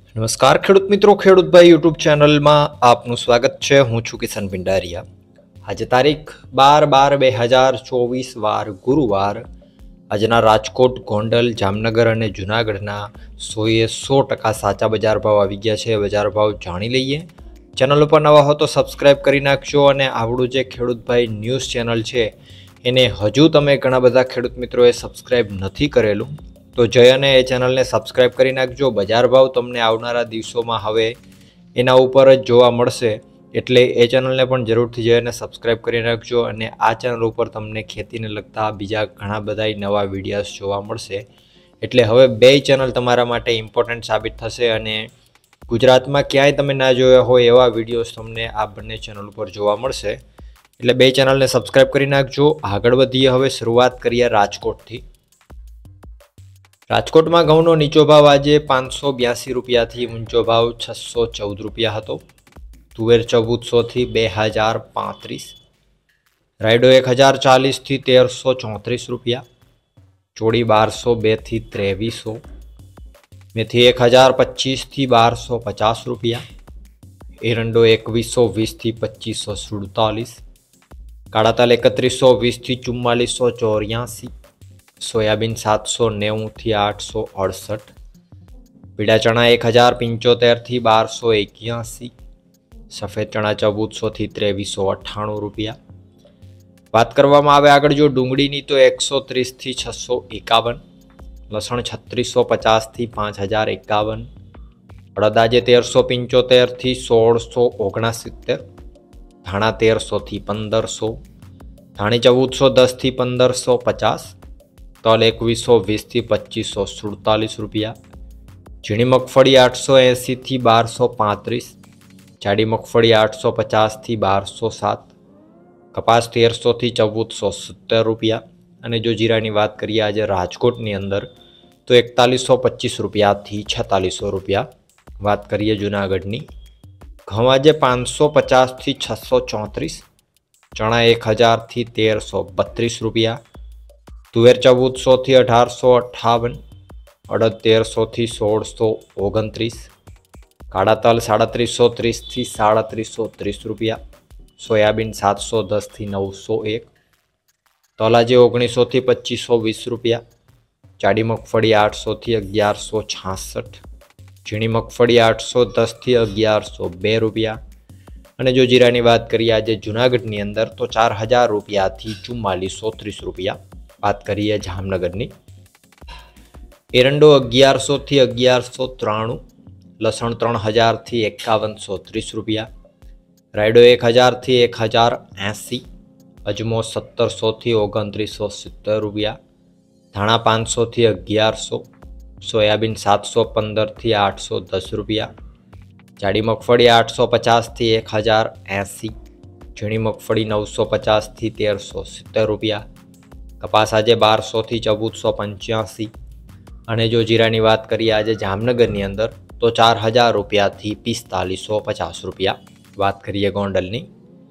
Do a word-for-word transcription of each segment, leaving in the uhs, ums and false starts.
નમસ્કાર ખેડૂત મિત્રો, ખેડૂતભાઈ યુટ્યુબ ચેનલમાં આપનું સ્વાગત છે। હું છું કિશન પિંડારિયા। આજે તારીખ બાર બાર બે હજાર ચોવીસ વાર ગુરુવાર। આજના રાજકોટ, ગોંડલ, જામનગર અને જૂનાગઢના સોએ સો ટકા સાચા બજાર ભાવ આવી ગયા છે। બજાર ભાવ જાણી લઈએ। ચેનલ ઉપર નવા હો તો સબસ્ક્રાઈબ કરી નાખજો અને આવડું જે ખેડૂતભાઈ ન્યૂઝ ચેનલ છે એને હજુ તમે ઘણા બધા ખેડૂત મિત્રોએ સબસ્ક્રાઈબ નથી કરેલું તો જઈ અને એ ચેનલને સબસ્ક્રાઈબ કરી નાખજો। બજાર ભાવ તમને આવનારા દિવસોમાં હવે એના ઉપર જ જોવા મળશે એટલે એ ચેનલને પણ જરૂરથી જઈ અને સબસ્ક્રાઈબ કરી નાખજો। અને આ ચેનલ ઉપર તમને ખેતીને લગતા બીજા ઘણા બધા નવા વિડીયોઝ જોવા મળશે એટલે હવે બે ચેનલ તમારા માટે ઇમ્પોર્ટન્ટ સાબિત થશે અને ગુજરાતમાં ક્યાંય તમે ના જોયા હોય એવા વિડીયોઝ તમને આ બંને ચેનલ ઉપર જોવા મળશે એટલે બે ચેનલને સબસ્ક્રાઈબ કરી નાખજો। આગળ વધીએ, હવે શરૂઆત કરીએ રાજકોટથી। રાજકોટમાં ઘઉંનો નીચો ભાવ આજે પાંચસો બ્યાસી રૂપિયાથી ઊંચો ભાવ છસો ચૌદ રૂપિયા હતો। તુવેર ચૌદસોથી બે હજાર પાંત્રીસ, રાયડો એક હજાર ચાલીસથી તેરસો ચોત્રીસ રૂપિયા, ચોળી બારસો બેથી ત્રેવીસો, મેથી એક હજાર પચીસથી બારસો પચાસ રૂપિયા, એરંડો એકવીસો વીસથી પચીસો સુડતાલીસ, કાળા તલ એકત્રીસો વીસથી ચુમ્માલીસો ચોર્યાસી, સોયાબીન સાતસો નેવુંથી આઠસો અડસઠ, પીળા ચણા એક હજાર પંચોતેરથી બારસો એક્યાસી, સફેદ ચણા ચૌદસોથી ત્રેવીસો અઠ્ઠાણું રૂપિયા। વાત કરવામાં આવે આગળ જો ડુંગળીની તો એકસો ત્રીસથી છસો એકાવન, લસણ છત્રીસો પચાસથી પાંચ હજાર એકાવન, અડદ આજે તેરસો પંચોતેરથી સોળસો ઓગણસિત્તેર, ધાણા તેરસોથી પંદરસો, ધાણી ચૌદસો દસથી પંદરસો પચાસ, તલ એકવીસો વીસથી પચીસો સુડતાલીસ રૂપિયા, ઝીણી મગફળી આઠસો એંસીથી બારસો પાંત્રીસ, જાડી મગફળી આઠસો પચાસથી બારસો સાત, કપાસ તેરસોથી ચૌદસો સિત્તેર રૂપિયા। અને જો જીરાની વાત કરીએ આજે રાજકોટની અંદર તો એકતાલીસો પચીસ રૂપિયાથી છેતાલીસો રૂપિયા। વાત કરીએ જૂનાગઢની, ઘઉં આજે પાંચસો પચાસથી છસો ચોત્રીસ, ચણા એક હજારથી તેરસો બત્રીસ રૂપિયા, તુવેર ચૌદસોથી અઢારસો અઠ્ઠાવન, અડદ તેરસોથી સોળસો ઓગણત્રીસ, કાળા તલ સાડત્રીસો ત્રીસથી સાડત્રીસો ત્રીસ રૂપિયા, સોયાબીન સાતસો દસથી નવસો એક, તલ આજે ઓગણીસોથી પચીસો વીસ રૂપિયા, જાડી મગફળી આઠસોથી અગિયારસો છાસઠ, ઝીણી મગફળી આઠસો દસથી અગિયારસો બે રૂપિયા। અને જો જીરાની વાત કરીએ આજે જૂનાગઢની અંદર તો ચાર હજાર રૂપિયાથી ચુમ્માલીસો ત્રીસ રૂપિયા। વાત કરીએ જામનગરની, એરંડો અગિયારસોથી અગિયારસો ત્રાણું, લસણ ત્રણ હજારથી એકાવનસો ત્રીસ રૂપિયા, રાયડો એક હજારથી એક હજાર એંસી, અજમો સત્તરસોથી ઓગણત્રીસો સિત્તેર રૂપિયા, ધાણા પાંચસોથી અગિયારસો, સોયાબીન સાતસો પંદરથી આઠસો દસ રૂપિયા, જાડી મગફળી આઠસો પચાસથી એક હજાર એંસી, ઝીણી મગફળી નવસો પચાસથી તેરસો સિત્તેર રૂપિયા, કપાસ આજે બારસોથી ચૌદસો પંચ્યાસી। અને જો જીરાની વાત કરીએ આજે જામનગરની અંદર તો ચાર હજાર રૂપિયાથી પિસ્તાલીસો પચાસ રૂપિયા। વાત કરીએ ગોંડલની,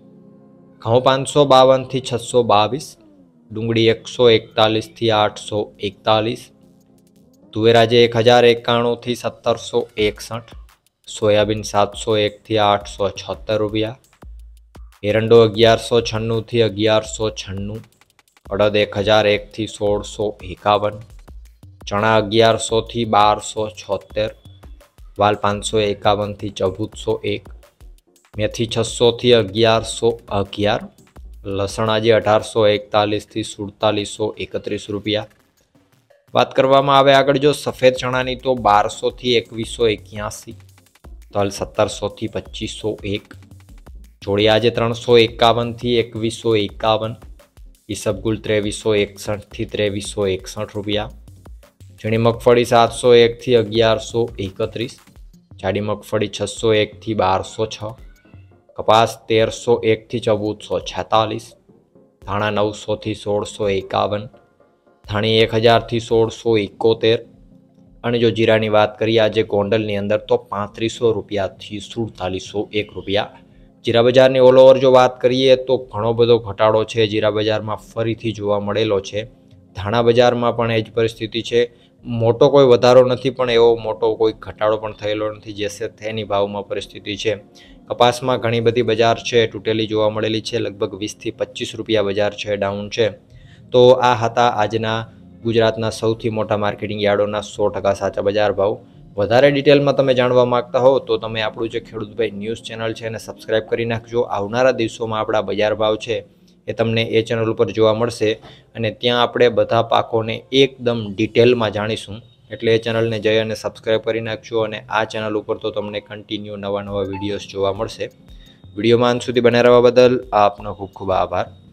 ઘઉં પાંચસો બાવનથી છસો બાવીસ, ડુંગળી એકસો એકતાલીસથી આઠસો એકતાલીસ, તુવેર આજે એક હજાર એકાણુંથી સત્તરસો એકસઠ, સોયાબીન સાતસો એકથી આઠસો છોતેર રૂપિયા, એરંડો અગિયારસો છન્નુંથી અગિયારસો છન્નું, અડદ એક હજાર એકથી સોળસો એકાવન, ચણા અગિયારસોથી બારસો છોતેર, વાલ પાંચસો એકાવનથી ચૌદસો એક, મેથી છસોથી અગિયારસો અગિયાર, લસણ આજે અઢારસો એકતાલીસથી સુડતાલીસો એકત્રીસ રૂપિયા। વાત કરવામાં આવે આગળ જો સફેદ ચણાની તો બારસોથી એકવીસો એક્યાસી, તલ સત્તરસોથી પચીસો એક, ચોળી આજે ત્રણસો એકાવનથી એકવીસો એકાવન, ઈસબગુલ ત્રેવીસો એકસઠથી ત્રેવીસો એકસઠ રૂપિયા, ઝીણી મગફળી સાતસો એકથી અગિયારસો એકત્રીસ, જાડી મગફળી છસો એકથી બારસો છ, કપાસ તેરસો એકથી ચૌદસો છેતાલીસ, ધાણા નવસોથી સોળસો એકાવન, ધાણી એક હજારથી સોળસો એકોતેર। અને જો જીરાની વાત કરીએ આજે ગોંડલની અંદર તો પાંત્રીસો રૂપિયાથી સુડતાલીસો એક રૂપિયા। જીરા બજારની ઓલ ઓવર જો વાત કરીએ તો ઘણો બધો ઘટાડો છે જીરા બજારમાં ફરીથી જોવા મળેલો છે। ધાણા બજારમાં પણ એ જ પરિસ્થિતિ છે। મોટો કોઈ વધારો નથી પણ એવો મોટો કોઈ ઘટાડો પણ થયેલો નથી, જે છે તેની ભાવમાં પરિસ્થિતિ છે। કપાસમાં ઘણી બધી બજાર છે તૂટેલી જોવા મળેલી છે, લગભગ વીસથી પચીસ રૂપિયા બજાર છે ડાઉન છે। તો આ હતા આજના ગુજરાતના સૌથી મોટા માર્કેટિંગ યાર્ડોના સો ટકા સાચા બજાર ભાવ। વધારે ડિટેલમાં તમે જાણવા માંગતા હો તો તમે આપણું જે ખેડૂતભાઈ ન્યૂઝ ચેનલ છે એને સબસ્ક્રાઈબ કરી નાખજો। આવનારા દિવસોમાં આપણા બજાર ભાવ છે એ તમને એ ચેનલ ઉપર જોવા મળશે અને ત્યાં આપણે બધા પાકોને એકદમ ડિટેલમાં જાણીશું, એટલે એ ચેનલને જઈ અને સબસ્ક્રાઈબ કરી નાખજો। અને આ ચેનલ ઉપર તો તમને કન્ટિન્યુ નવા નવા વિડીયોઝ જોવા મળશે। વિડીયોમાં અંત સુધી બને રહેવા બદલ આપનો ખૂબ ખૂબ આભાર।